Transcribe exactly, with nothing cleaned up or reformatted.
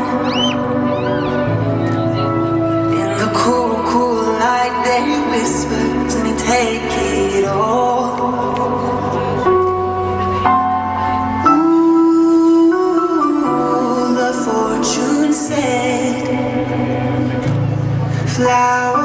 In the cool, cool light they whispered, "Let me take it all." Ooh, the fortune said, "Flower."